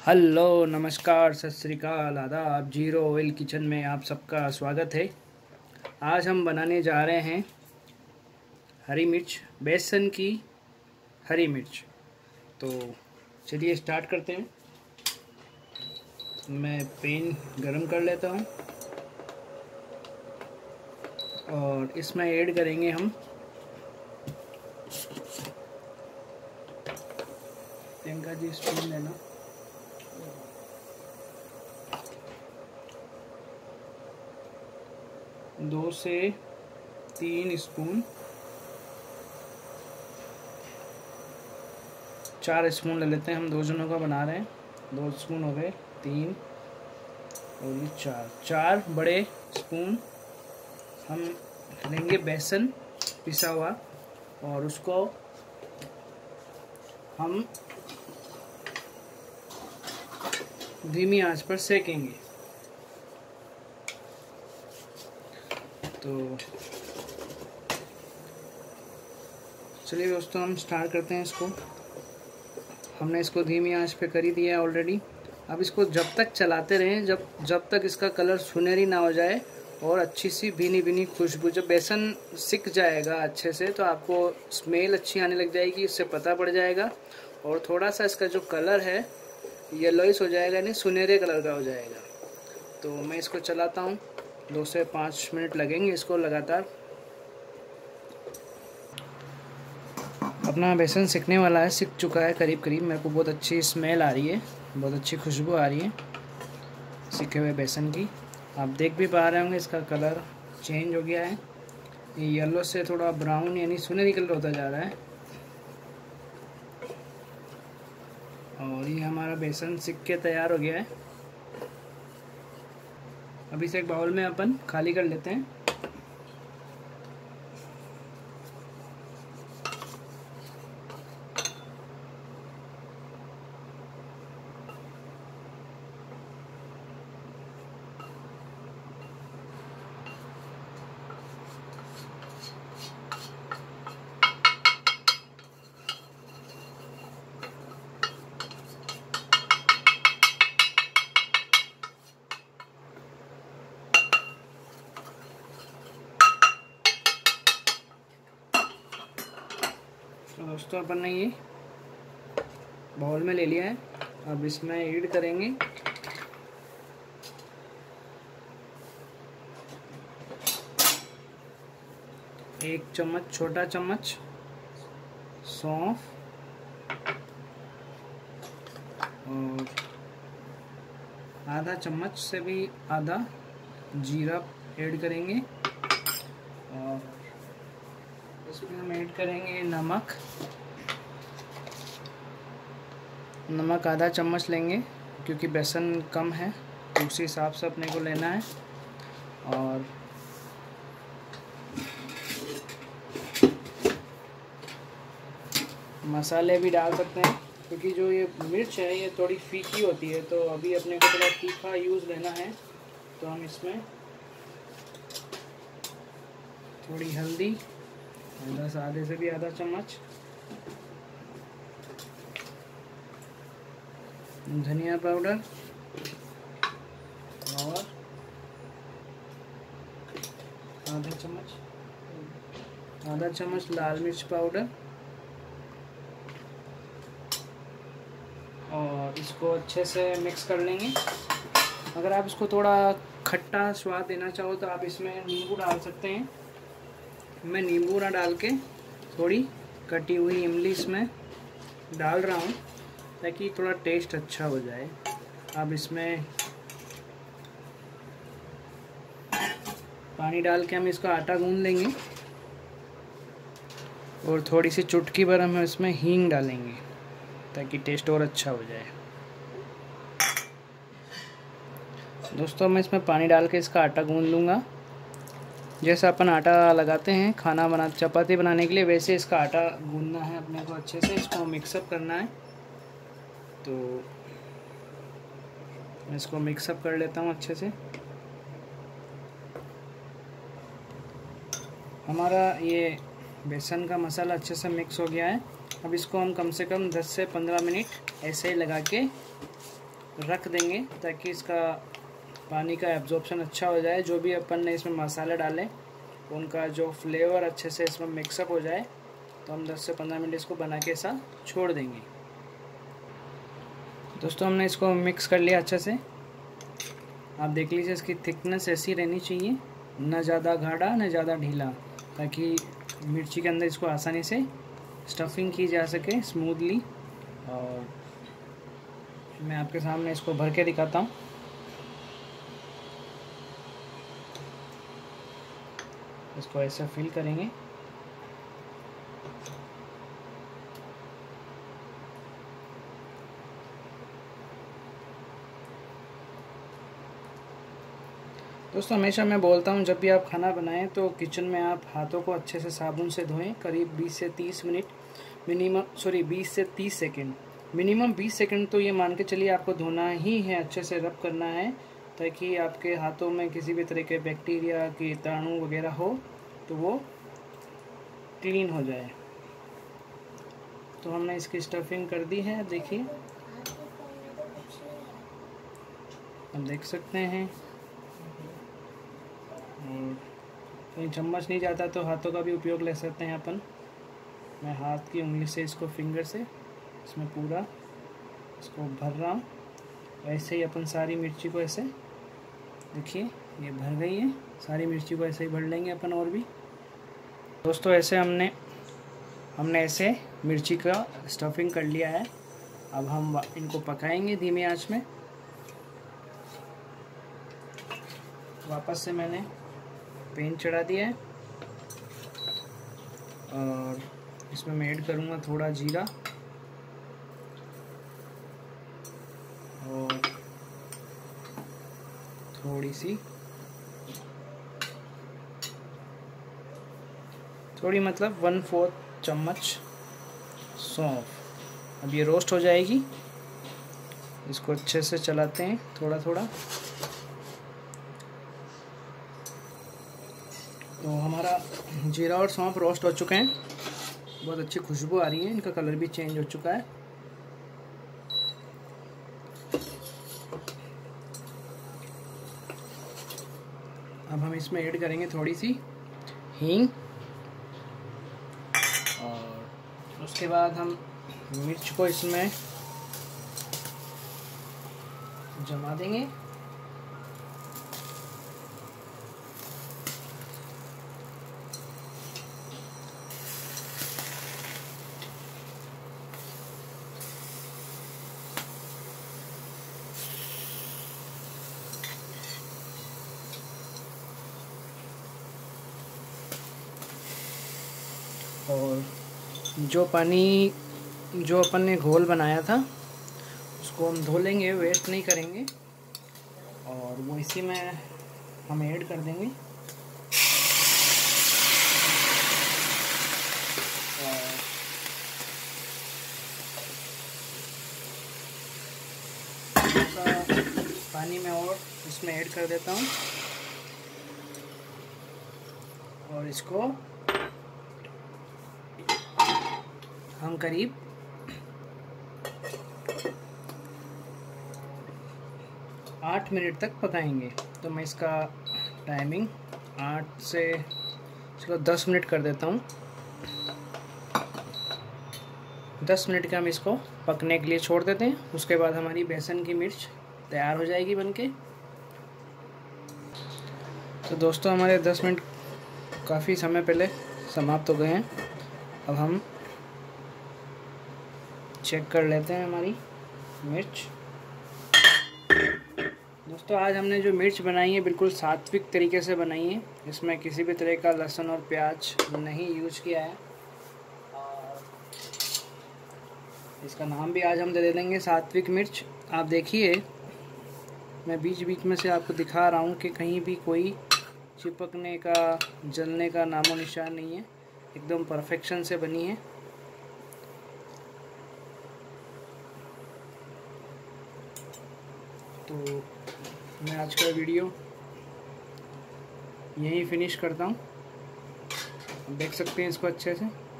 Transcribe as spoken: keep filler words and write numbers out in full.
Hello, नमस्कार, सत श्री अकाल, आदाब। जीरो ऑयल किचन में आप सबका स्वागत है। आज हम बनाने जा रहे हैं हरी मिर्च, बेसन की हरी मिर्च। तो चलिए स्टार्ट करते हैं। मैं पैन गरम कर लेता हूं और इसमें ऐड करेंगे हम प्रियंका जी स्पून लेना। दो से तीन स्पून, चार स्पून ले लेते हैं। हम दो जनों का बना रहे हैं। दो स्पून हो गए, तीन और ये चार चार बड़े स्पून हम लेंगे बेसन पिसा हुआ और उसको हम धीमी आंच पर सेकेंगे। तो चलिए दोस्तों, हम स्टार्ट करते हैं इसको। हमने इसको धीमी आंच पे कर ही दिया है ऑलरेडी। अब इसको जब तक चलाते रहें जब जब तक इसका कलर सुनहरी ना हो जाए और अच्छी सी भीनी भीनी खुशबू, जब बेसन सिक जाएगा अच्छे से तो आपको स्मेल अच्छी आने लग जाएगी, इससे पता पड़ जाएगा। और थोड़ा सा इसका जो कलर है येलोइश हो जाएगा, यानी सुनहरे कलर का हो जाएगा। तो मैं इसको चलाता हूँ। दो से पाँच मिनट लगेंगे इसको लगातार। अपना बेसन सिकने वाला है, सिक चुका है करीब करीब। मेरे को बहुत अच्छी स्मेल आ रही है, बहुत अच्छी खुशबू आ रही है सिके हुए बेसन की। आप देख भी पा रहे होंगे इसका कलर चेंज हो गया है, येलो से थोड़ा ब्राउन यानी सुनहरी कलर होता जा रहा है। और ये हमारा बेसन सिक के तैयार हो गया है। अभी इसे एक बाउल में अपन खाली कर लेते हैं। तो दोस्तों, अपन ने ये बाउल में ले लिया है। अब इसमें ऐड करेंगे एक चम्मच, छोटा चम्मच सौंफ और आधा चम्मच से भी आधा जीरा ऐड करेंगे। और इसमें हम ऐड करेंगे नमक। नमक आधा चम्मच लेंगे क्योंकि बेसन कम है, तो उसी हिसाब से अपने को लेना है। और मसाले भी डाल सकते हैं क्योंकि जो ये मिर्च है ये थोड़ी फीकी होती है, तो अभी अपने को थोड़ा तीखा यूज़ लेना है। तो हम इसमें थोड़ी हल्दी, बस आधे से भी आधा चम्मच, धनिया पाउडर और आधा चम्मच आधा चम्मच लाल मिर्च पाउडर। और इसको अच्छे से मिक्स कर लेंगे। अगर आप इसको थोड़ा खट्टा स्वाद देना चाहो तो आप इसमें नींबू डाल सकते हैं। मैं नींबू ना डाल के थोड़ी कटी हुई इमली इसमें डाल रहा हूँ ताकि थोड़ा टेस्ट अच्छा हो जाए। अब इसमें पानी डाल के हम इसका आटा गूंद लेंगे और थोड़ी सी चुटकी भर हम इसमें हींग डालेंगे ताकि टेस्ट और अच्छा हो जाए। दोस्तों, मैं इसमें पानी डाल के इसका आटा गूंद लूँगा। जैसा अपन आटा लगाते हैं खाना बना चपाती बनाने के लिए, वैसे इसका आटा गूंदना है अपने को। अच्छे से इसको मिक्सअप करना है। तो मैं इसको मिक्सअप कर लेता हूँ अच्छे से। हमारा ये बेसन का मसाला अच्छे से मिक्स हो गया है। अब इसको हम कम से कम दस से पंद्रह मिनट ऐसे ही लगा के रख देंगे ताकि इसका पानी का एब्जॉर्प्शन अच्छा हो जाए। जो भी अपन ने इसमें मसाले डाले उनका जो फ्लेवर अच्छे से इसमें मिक्सअप हो जाए, तो हम दस से पंद्रह मिनट इसको बना के ऐसा छोड़ देंगे। दोस्तों हमने इसको मिक्स कर लिया अच्छे से। आप देख लीजिए इसकी थिकनेस ऐसी रहनी चाहिए, न ज़्यादा गाढ़ा न ज़्यादा ढीला, ताकि मिर्ची के अंदर इसको आसानी से स्टफिंग की जा सके स्मूथली। और मैं आपके सामने इसको भर के दिखाता हूँ। इसको ऐसे फिल करेंगे। दोस्तों हमेशा मैं बोलता हूँ जब भी आप खाना बनाएं तो किचन में आप हाथों को अच्छे से साबुन से धोएं। करीब बीस से तीस मिनट मिनिमम सॉरी बीस से तीस सेकंड मिनिमम बीस सेकंड तो ये मान के चलिए आपको धोना ही है, अच्छे से रब करना है, ताकि आपके हाथों में किसी भी तरह के बैक्टीरिया कीटाणु वगैरह हो तो वो क्लीन हो जाए। तो हमने इसकी स्टफिंग कर दी है, देखिए हम देख सकते हैं। और कहीं चम्मच नहीं जाता तो हाथों का भी उपयोग ले सकते हैं अपन। मैं हाथ की उंगली से इसको फिंगर से इसमें पूरा इसको भर रहा हूँ। ऐसे ही अपन सारी मिर्ची को ऐसे देखिए ये भर गई है, सारी मिर्ची को ऐसे ही भर लेंगे अपन। और भी दोस्तों ऐसे हमने हमने ऐसे मिर्ची का स्टफिंग कर लिया है। अब हम इनको पकाएंगे धीमी आंच में। वापस से मैंने पैन चढ़ा दिया है और इसमें मैं ऐड करूँगा थोड़ा जीरा और थोड़ी सी थोड़ी मतलब वन फोर्थ चम्मच सौंफ। अब ये रोस्ट हो जाएगी, इसको अच्छे से चलाते हैं थोड़ा थोड़ा। तो हमारा जीरा और सौंफ रोस्ट हो चुके हैं, बहुत अच्छी खुशबू आ रही है, इनका कलर भी चेंज हो चुका है। अब हम इसमें ऐड करेंगे थोड़ी सी हींग और उसके बाद हम मिर्च को इसमें जमा देंगे। और जो पानी जो अपन ने घोल बनाया था उसको हम धो लेंगे, वेस्ट नहीं करेंगे, और वो इसी में हम ऐड कर देंगे। पानी में और इसमें ऐड कर देता हूँ और इसको हम करीब आठ मिनट तक पकाएंगे। तो मैं इसका टाइमिंग आठ से चलो दस मिनट कर देता हूँ। दस मिनट का हम इसको पकने के लिए छोड़ देते हैं। उसके बाद हमारी बेसन की मिर्च तैयार हो जाएगी बनके। तो दोस्तों हमारे दस मिनट काफ़ी समय पहले समाप्त हो गए हैं। अब हम चेक कर लेते हैं हमारी मिर्च। दोस्तों आज हमने जो मिर्च बनाई है बिल्कुल सात्विक तरीके से बनाई है, इसमें किसी भी तरह का लहसुन और प्याज नहीं यूज किया है। और इसका नाम भी आज हम दे देंगे सात्विक मिर्च। आप देखिए मैं बीच बीच में से आपको दिखा रहा हूँ कि कहीं भी कोई चिपकने का जलने का नामो निशान नहीं है, एकदम परफेक्शन से बनी है। तो मैं आज का वीडियो यहीं फिनिश करता हूँ। देख सकते हैं इसको अच्छे से।